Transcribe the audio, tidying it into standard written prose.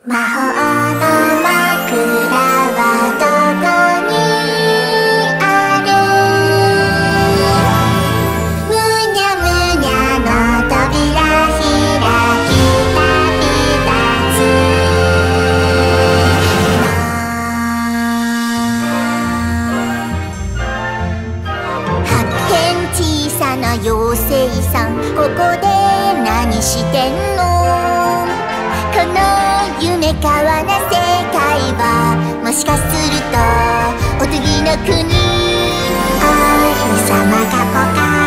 魔法の枕はどこにある？むにゃむにゃの扉開き旅立つの。発見小さな妖精さん、ここで何してんの？この夢かわな世界はもしかするとおとぎの国。お日様がポカ